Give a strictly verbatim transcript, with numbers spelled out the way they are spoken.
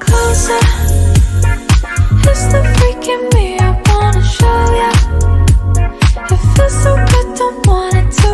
closer. It's the freak in me, I wanna show ya. It feels so good, don't want it to